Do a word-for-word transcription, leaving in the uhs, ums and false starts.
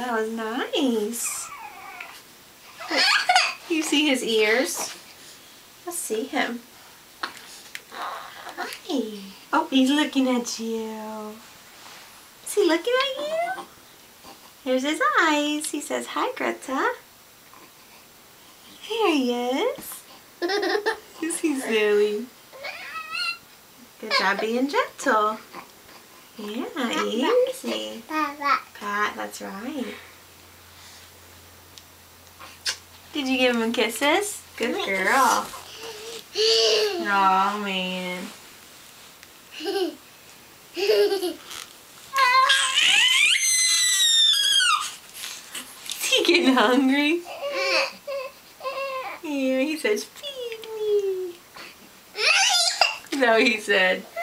That was nice. You see his ears? Let's see him. Hi. Oh, he's looking at you. Is he looking at you? Here's his eyes. He says, hi, Greta. Here he is. Is he silly? Good job being gentle. Yeah, easy. Pat, that's right. Did you give him kisses? Good girl. Oh man. Is he getting hungry? Yeah, he says, feed me. No, he said.